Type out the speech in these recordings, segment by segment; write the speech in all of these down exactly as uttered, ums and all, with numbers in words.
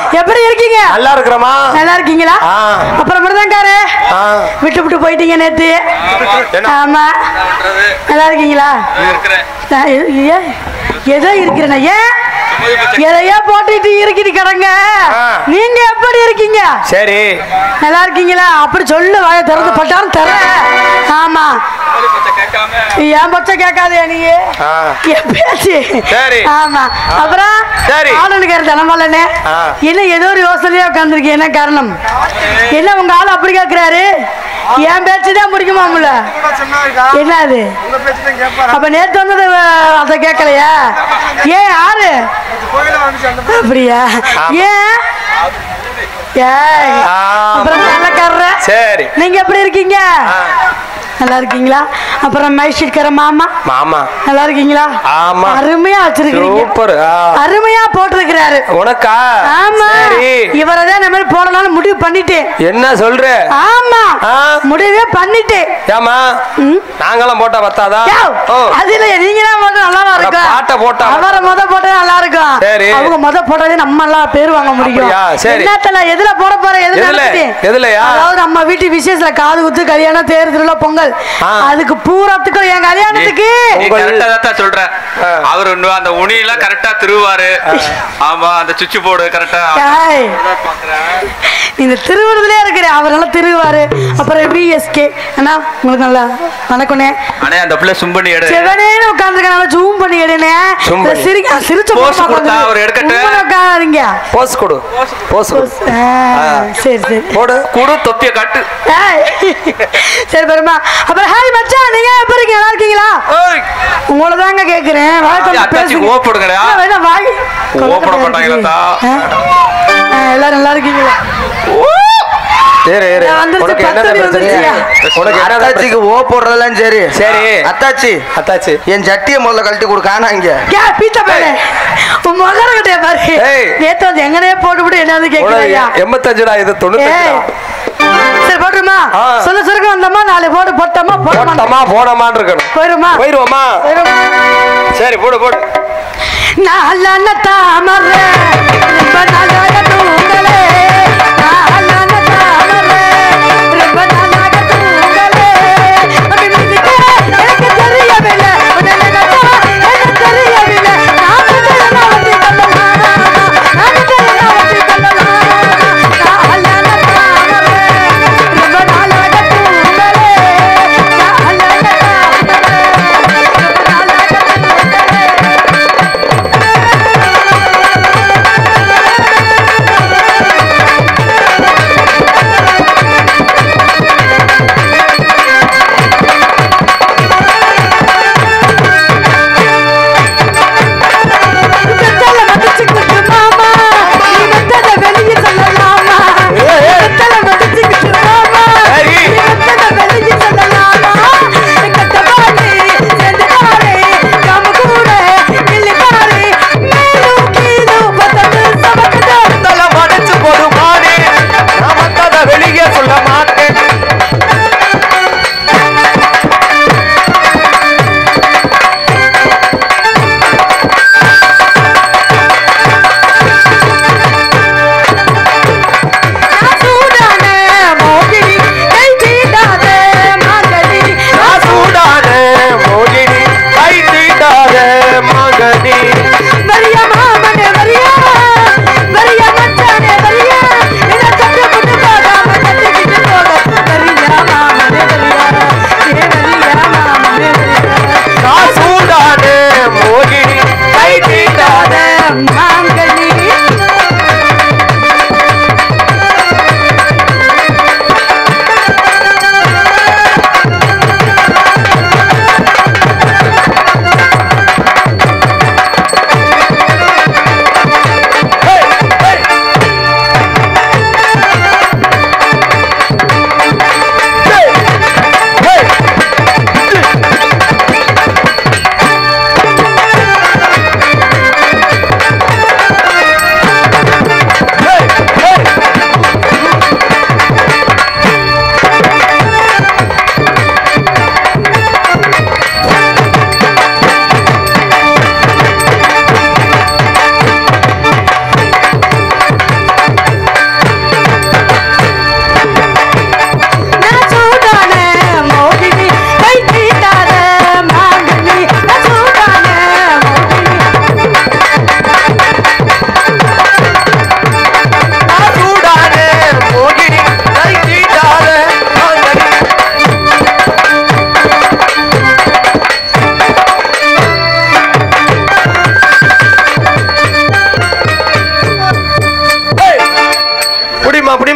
எப்படி இருக்கீங்க? நல்லா இருக்கிறமா. நல்லா இருக்கீங்களா? அப்புறம் மிருதங்காரு விட்டு விட்டு போயிட்டீங்க நேத்து. ஆமா நல்லா இருக்கீங்களா? ஏதோ இருக்கிறேன். ஏன் எதையோ போட்டுட்டு இருக்கிறது கடங்க. நீங்க எப்படி இருக்கீங்க? சரி நல்லா இருக்கீங்களா? அப்படி சொல்லு, வாய திறந்து பட்டாலும் தர. ஆமா என் பச்சை கேட்காதே நீ என் பேச்சு. ஆமா அப்புறம் ஆளுனுக்கு தினமல்லனே என்ன ஏதோ ஒரு யோசனையா உட்காந்துருக்கு. என்ன காரணம்? என்ன உங்க ஆளு அப்படி கேட்கிறாரு? என் பேச்சுதான் முடிக்குமாம்ல. என்ன அது? அப்ப நேற்று வந்தது அதை கேட்கலையா? ஏன் ஆறு அப்படியா? ஏன் அப்புறம் நல்லக்காரர சரி. நீங்க எப்படி இருக்கீங்க? நல்லா இருக்கீங்களா? அப்புறம் மைசூர்கார மாமா மாமா நல்லா இருக்கீங்களா? ஆமா அருமையா வச்சிருக்கீங்க. சூப்பர். அருமையா போட்டுருக்கிறாரு. உனக்கா? ஆமா இவரதான் நம்ம போடலாம்னு முடிவு பண்ணிட்டேன். என்ன சொல்ற? ஆமா முடிவே பண்ணிட்டேன். ஏமா நாங்கெல்லாம் போட்டா பத்தாதா? அது இல்ல நீங்க தான் போட்டா நல்லாவா இருக்கும்? பாட்ட போட்டா அவரை முத போட்டா நல்லா இருக்கும். அவங்க முத போட்டதே நம்ம எல்லாம் பேர் வாங்க முடியும். என்னத்துல எதுல போட போற? எதுல எதுலயா? அதாவது நம்ம வீட்டு விசேஷத்துல காது குத்து கல்யாணம் தேர் திருவிழா பொங்கல் அதுக்கு பூராத்துக்கும் என் கல்யாணத்துக்கு கரெக்டா சொல்றேன். அவரு அந்த உணியெல்லாம் கரெக்டா திருவாரு. ஆமா அந்த சுவிட்ச் போர்டு கரெக்டா இந்த திருவிழாவிலே இருக்கிற அவரெல்லாம் திருவாரு. அப்புறம் பிஎஸ்கே அண்ணா உங்களுக்கு நல்லா வணக்கம்ண்ணே. அண்ணே அந்த பிள்ளை ஜூம் பண்ணி எடு. செவனேன்னு உட்கார்ந்திருக்கானே ஜூம் பண்ணி எடுனே. சிரிக்க சிரிச்ச போஸ் கொடுத்தா அவர் எடுக்கட்ட. உட்காருங்க. போஸ் கொடு. போஸ் கொடு. சரி சரி போடு. குடு தொப்பிய காட்டு. சரி பெருமா. அப்புறம் ஹாய் மச்சான் நீங்க எப்படி இருக்கீங்க? நல்லா இருக்கீங்களா? உங்கள தாங்க கேக்குறேன். வாய் கொஞ்சம் பேசுங்க. ஓ போடுங்கடா. வேணா வாய் ஓ போட மாட்டாங்களா? எல்லாரும் நல்லா இருக்கீங்களா? சரி உனக்கு என்ன பிரச்சனை? உனக்கு அத்தாச்சிக்கு ஓ போடுறதெல்லாம் சரி சரி. அத்தாச்சி அத்தாச்சி என் சட்டியை முதல்ல கழட்டி கொடுக்கானா இங்க பீச்சா பேரு உன் மகர கிட்டே பாரு. நேத்து வந்து எங்கனே போட்டுவிட்டு என்னது கேட்கலையா? எண்பத்தஞ்சுடா இது தொண்ணூத்தஞ்சு. சரி போட்டுமா சொல்ல சொல்லுங்க வந்தோமா நாளை போட்டு போட்டோமா போட்டோமா போனோமான்னு இருக்கணும். போயிருமா போயிருவோமா? சரி போடு போடு. நல்ல தாமர ரொம்ப நல்ல தூங்கலே நல்ல தாமர ரொம்ப நல்ல தூங்கலே எனக்கு தெரியவில்லை எனக்கு தெரியவில்லை நான் வட்டி கொள்ளலாம் நான் வட்டி கொள்ளலாம் நல்ல தாமர ரொம்ப நல்ல தூங்கலே நல்ல தாமர ரொம்ப நல்ல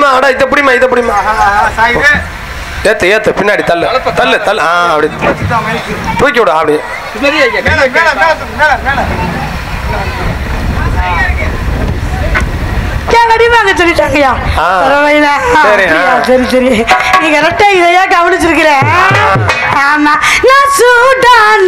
புடிமா அட இத புடிமா இத புடிமா ஏத்து ஏத்து பின்னாடி தள்ளு தள்ளு தள்ளு ஆ அப்படி தூக்கி விடு அப்படி அடிவாங்க சொல்லிட்டாங்கய்யா சரி சரி நீ கரெக்டா இதையா கவனிச்சிருக்கிற ஆமா நான் சூடான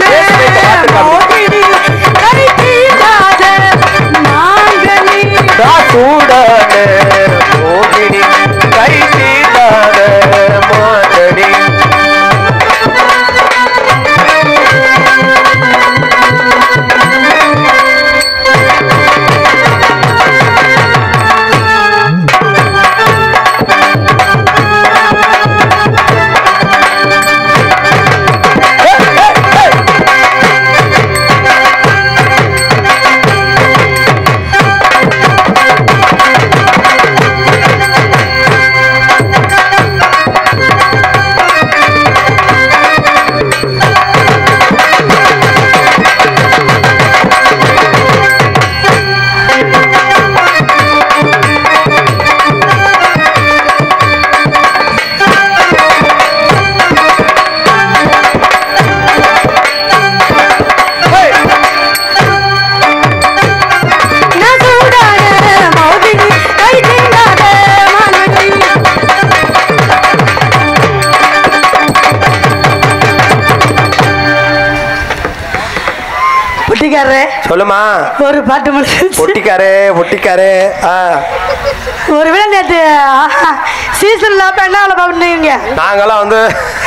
சொல்லுமா ஒரு பாட்டு பொட்டிக்காரே பொட்டிக்காரே ஒருவேளை நேற்று சீசன்ல என்ன பண்ணுவீங்க நாங்கெல்லாம் வந்து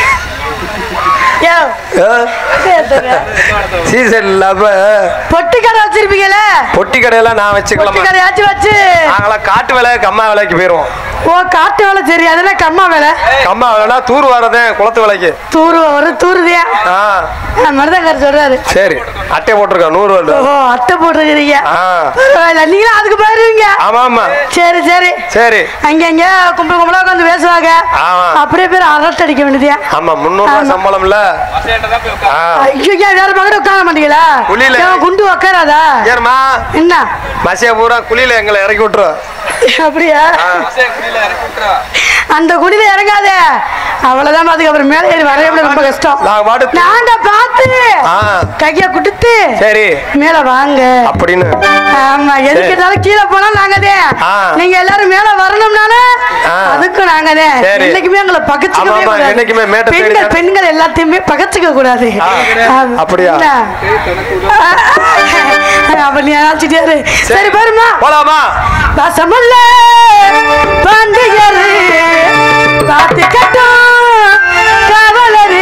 சீசன் இல்லாம பொட்டி கடை வச்சிருப்பீங்களே பொட்டி கடையெல்லாம் நான் வச்சுக்கலாம் கடையாச்சும் வச்சு நாங்களாம் காட்டு வேலை கம்மா வேலைக்கு போயிருவோம் ஓ காட்டு வேலை சரி அதெல்லாம் கம்மா வேலை கம்மா வேலைனா தூர் வரதே குளத்து வேலைக்கு தூர் ஒரு தூருதியா மருதங்கார் சொல்றாரு சரி அட்டை போட்டிருக்கோம் நூறு ரூபா ஓ அட்டை போட்டிருக்கீங்க நீங்களும் அதுக்கு போயிருவீங்க ஆமா ஆமா சரி சரி சரி அங்க அங்க கும்பல் கும்பலா உட்காந்து பேசுவாங்க அப்படியே பேர் அரட்டை அடிக்க வேண்டியதா ஆமா முன்னூறு ரூபாய் சம்பளம் இல்ல ஐயோ வேற பக்கம் உட்கார மாட்டீங்களா குண்டு உட்காராதா ஏமா என்ன பஸ்ஸே பூரா குழியில எங்களை இறக்கி விட்டுரும் அப்படியா அந்த குடியில இறங்காத அவ்வளவுதான் அதுக்கப்புறம் மேல ஏறி வரைய ரொம்ப கஷ்டம் நாங்க பார்த்து கைய குடுத்து சரி மேல வாங்க அப்படின்னு ஆமா எதுக்கு கீழே போனா நாங்கதே நீங்க எல்லாரும் மேல வரணும்னால அதுக்கும் நாங்கதே என்னைக்குமே எங்களை பகச்சுக்கவே பெண்கள் பெண்கள் எல்லாத்தையுமே பகச்சுக்க கூடாது அப்படியா அப்படி நினைச்சிட்டாரு சரி பாருமா போலாமா பாசமல்ல பண்டிகரு பாத்து கட்டும் காவலரு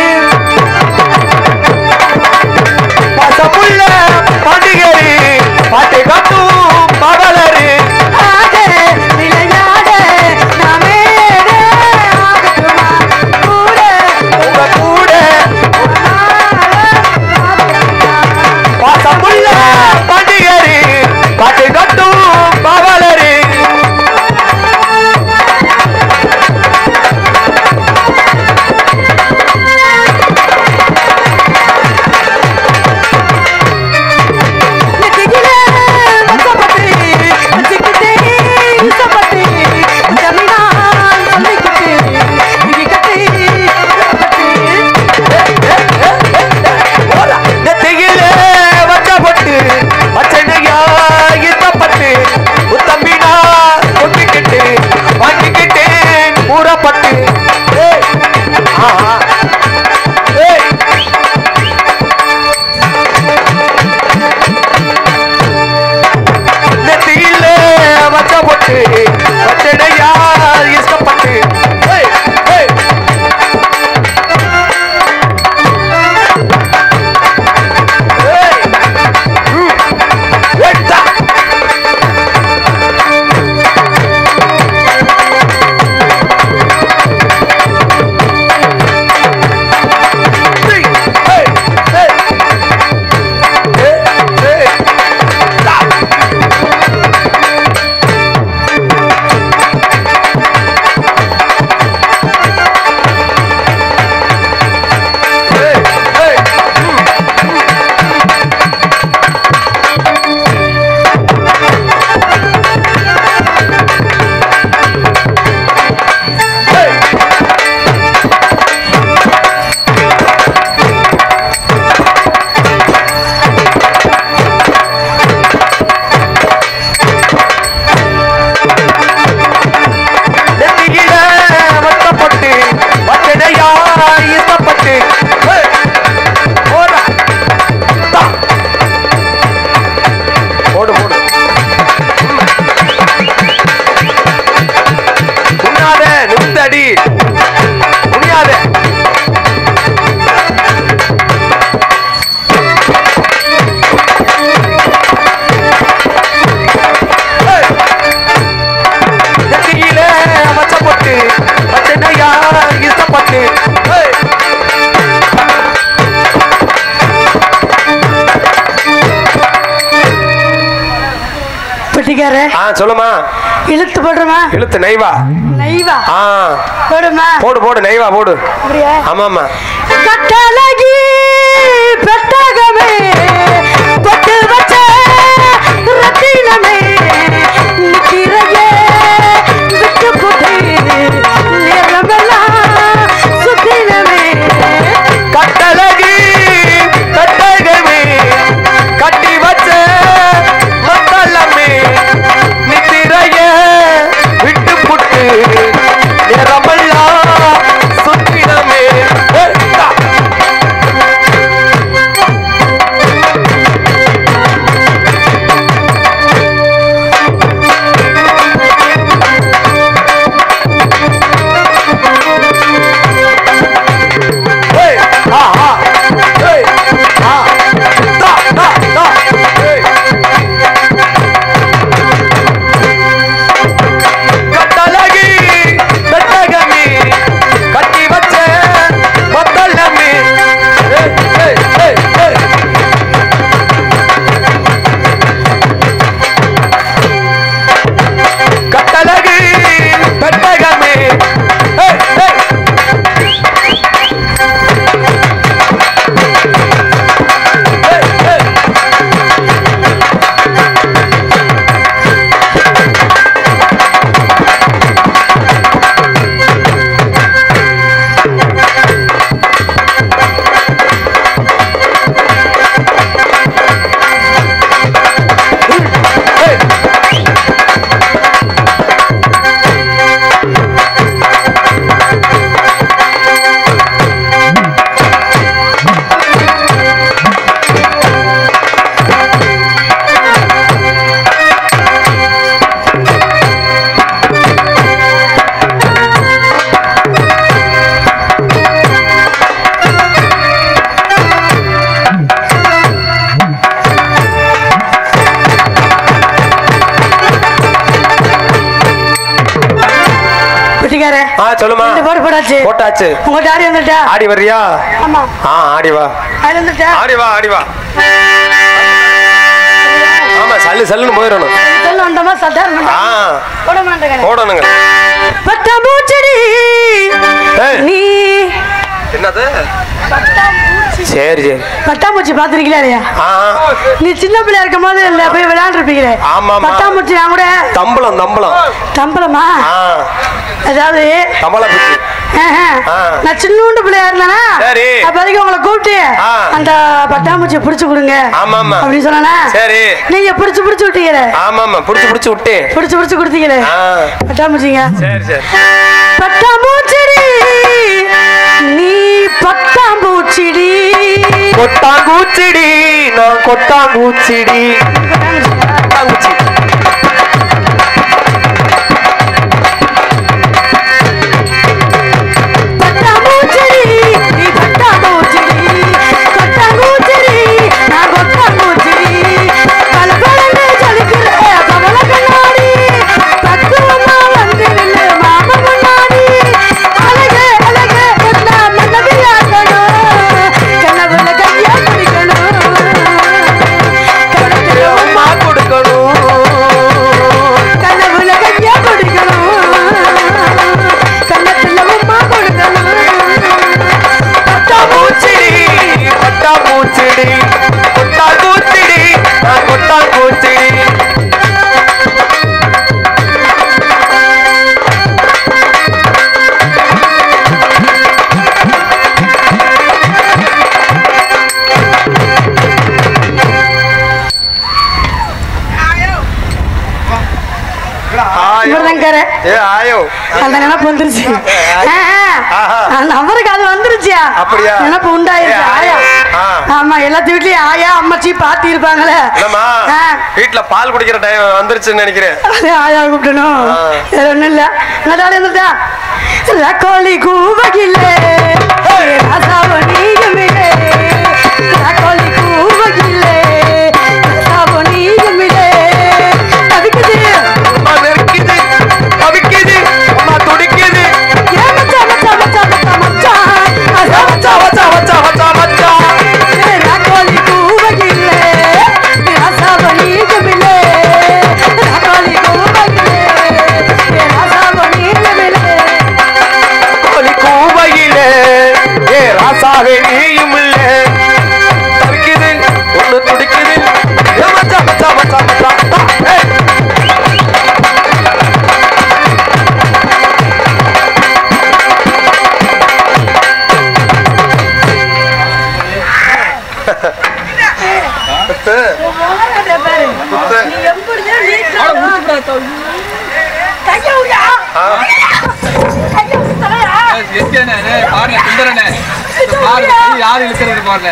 பாசமுள்ள பண்டிகரு பாத்து கட்டும் காவலரு ஆடே விளையாட நாமேடே ஆகட்டுமா கூட உங்க கூட பாசமுள்ள பண்டிகரு பாத்து கட்டும் காவலரு பட்டிக்காரு ஆ சொல்லுமா இழுத்து போடுறமா இழுத்து நெய்வா நெய்வா ஆ போடுமா போடு போடு நெய்வா போடு அப்படியே ஆமாமா கட்டழகி பெட்டகமே பட்டு வச்ச ரத்தினமே நிக்கிறையே விட்டு போட்டு நேரமெல்லாம் சுத்தினமே கட்டழகி பெட்டகமே கட்டி வச்ச மக்களமே நித்திரைய விட்டு புட்டு நிறமெல்லாம் சுத்தினமே சொல்லுமா போட்டாச்சு போட்டாச்சு உங்க ஆடி வந்துட்டா ஆடி வர்றியா ஆமா ஆ ஆடி வா ஆடி வந்துட்டா ஆடி வா ஆடி வா ஆமா சல்லு சல்லுன்னு போயிரணும் சல்லு வந்தமா சட்டார் ஆ போட மாட்டேங்க போடணுங்க பட்டாம்பூச்செடி நீ என்னது பட்டாம்பூச்சி சரி சரி பட்டாம்பூச்சி பாத்திருக்கீங்களா இல்லையா நீ சின்ன பிள்ளையா இருக்கும் போது இல்ல போய் விளையாண்டுருப்பீங்களே ஆமா பட்டாம்பூச்சி நான் கூட தம்பளம் தம்பளம் தம்பளமா அதாவது தம்பளப்பூச்சி நான் சின்னூண்டு பிள்ளையா இருந்தானா அப்ப வரைக்கும் உங்களை கூப்பிட்டு அந்த பட்டாம்பூச்சியை பிடிச்சு கொடுங்க அப்படின்னு சொன்னா சரி நீங்க பிடிச்சு பிடிச்சு விட்டீங்களே ஆமா ஆமா பிடிச்சு பிடிச்சு விட்டு பிடிச்சு பிடிச்சு கொடுத்தீங்களே பட்டாம்பூச்சிங்க சரி சரி பட்டாம்பூச்செடி நீ பட்டாம்பூச்சிடி கொட்டாங்கூச்சிடி நான் கொட்டாங்கூச்சிடி கொட்டாங்கூச்சி நம்பருக்கு அது வந்துருச்சியா அப்படியா நினைப்பு உண்டாயிருச்சு ஆயா ஆமா எல்லாத்து வீட்லயும் ஆயா அம்மாச்சி பாத்தி இருப்பாங்களே வீட்டுல பால் குடிக்கிற டைம் வந்துருச்சுன்னு நினைக்கிறேன் ஆயா கூப்பிடணும் வேற ஒண்ணும் இல்ல நடாலே இருந்துட்டா கோழி கூவகில்லே நீகமிலே கோழி கூவகில்லே நீகமிலே அதுக்குது நெருக்குது தவிக்குது அம்மா துடிக்குது ஏன் மச்சா மச்சா மச்சா மச்சா மச்சா மச்சா மச்சா மச்சா மச்சா மச்சா கோழி கூவகில்லே நீகமிலே யாரு இழுக்கிறது பாருங்க.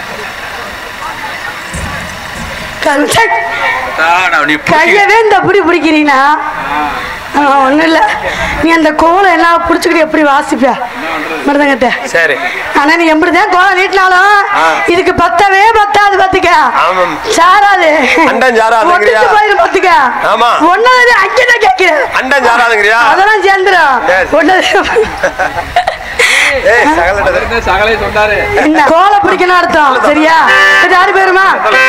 கையவே இந்த பிடி பிடிக்கிறீங்கன்னா ஒண்ணும் இல்ல. நீ அந்த கோலை எல்லாம் புடிச்சுக்கிட்டு எப்படி வாசிப்ப மருதங்கட்ட. சரி. ஆனா நீ எப்படிதான் கோலை நீட்டினாலும் இதுக்கு பத்தவே பத்தாது பாத்துக்க. சாராது போயிரு பாத்துக்க. ஒன்னாவது அங்கதான் கேட்கிறேன். அதெல்லாம் சேர்ந்துடும். கோலை பிடிக்கணும் அர்த்தம். சரியா? யாரு பேருமா?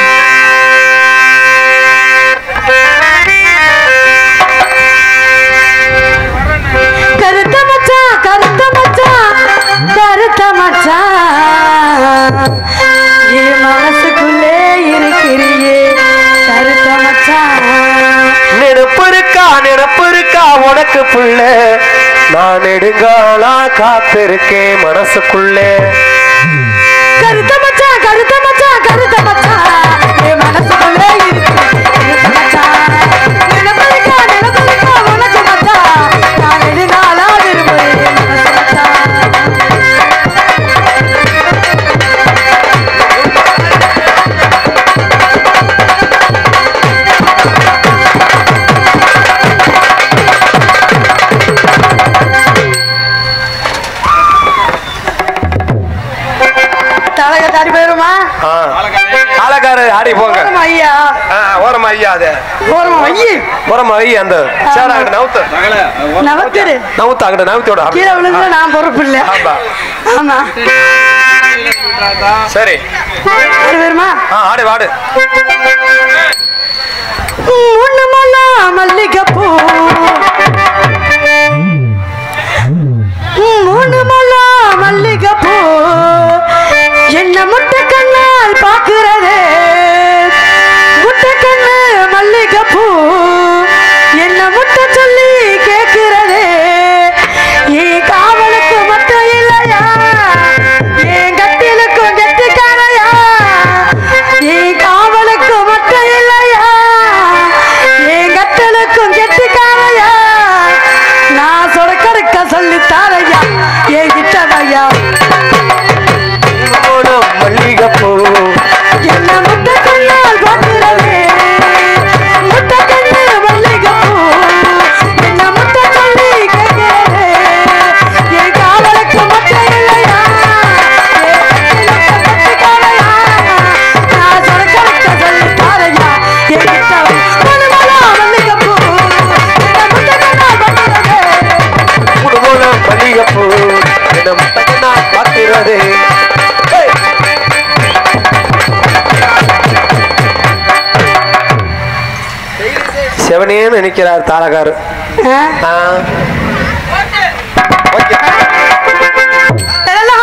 கருத்த மச்சான் கருத்த மச்சான் கருத்த மச்சான் என் மனசுக்குள்ளே இருக்கிறியே கருத்த மச்சான். நெருப்பு இருக்கா நெருப்பு இருக்கா உனக்கு புள்ள, நான் நெடுங்காலா காத்திருக்கேன் மனசுக்குள்ளே. கருத்த மச்சான் கருத்த மச்சான் கருத்த மச்சான் என் மனசுக்குள்ளே இருக்கிறியே கருத்த மச்சான். நினைப்பு இருக்கா நினைப்பு இருக்கா உனக்கு மச்சான், நான் நெடுங்காலா விரும்புகிறேன் மனசு மச்சான். தலகத்தாடி போயிருமா? ஆளக்காரு ஆடி போங்க. ஐயா ஓரமா ஐயா அது ஓரமா ஐயே ஓரமா ஐயா அந்த சேரா நவுத்து நவத்திரு நவுத்து அங்கிட்ட நவுத்தியோட கீழே விழுந்து நான் பொறுப்பு இல்லை. ஆமா சரி ஆடி போயிருமா? ஆடி வாடு. ஒண்ணு மல்லா மல்லிகைப்பூ மூணு மல்லா மல்லிகைப்பூ என்ன முட்டை கண்ணால் பாக்குறதே முட்டை கண்ணு மல்லிகைப்பூ என்ன முட்டை சொல்லி கேட்கிறதே. என் காவலுக்கு மட்டும் இல்லையா என் கட்டிலுக்கும் கெட்டிக்காரையா, என் காவலுக்கு மட்டும் இல்லையா என் கட்டலுக்கும் கெட்டிக்காரையா, நான் சொடக்கடுக்க சொல்லி தாரையா என் கிட்டவையா மல்லிகைப்பூ என்ன முட்டை கண்ணால் பார்க்கிறதே முட்டை கண்ணு மல்லிகைப்பூ என்ன முட்டை சொல்லி கேட்கிறதே. என் காவலுக்கு மட்டும் இல்லையா என் கட்டிக்காரையா, நான் சொடக்கடுக்க சொல்லி தாரையா என் கிட்டவை மல்லிகைப்பூ என்ன முட்டை கண்ணால் பார்க்கிறதே மல்லிகைப்பூ என்ன முட்டை கண்ணால் பார்க்கிறதே. செவனேன்னு நினைக்கிறார் தாளகாரு. எல்லாம்